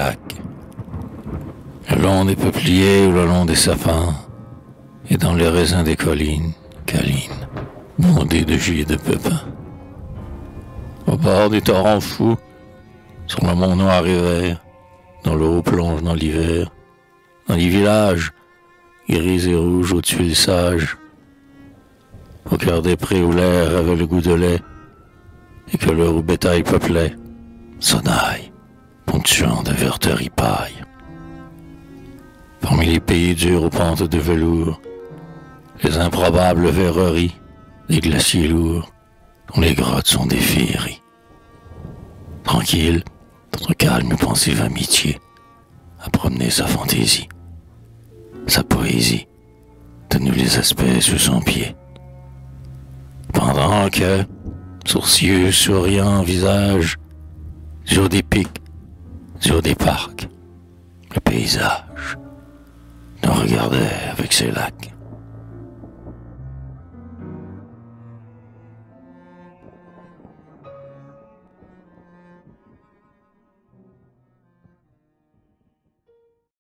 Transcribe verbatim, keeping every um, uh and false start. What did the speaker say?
lacs, le long des peupliers ou le long des sapins, et dans les raisins des collines, câlines, bondées de gis et de pépins. Au bord des torrents fous, sur le mont noir et vert, dont l'eau plonge dans l'hiver, dans les villages, gris et rouges aux tuiles sages, au cœur des prés où l'air avait le goût de lait, et que le roux bétail peuplait, sonnaille, ponctuant de verterie paille. Parmi les pays durs aux pentes de velours, les improbables verreries des glaciers lourds, dont les grottes sont des féeries. Tranquille, notre calme et pensive amitié a promené sa fantaisie, sa poésie, tenu les aspects sous son pied. Pendant que, sourcilleux, souriant visage, sur des pics, sur des parcs, le paysage nous regardait avec ses lacs.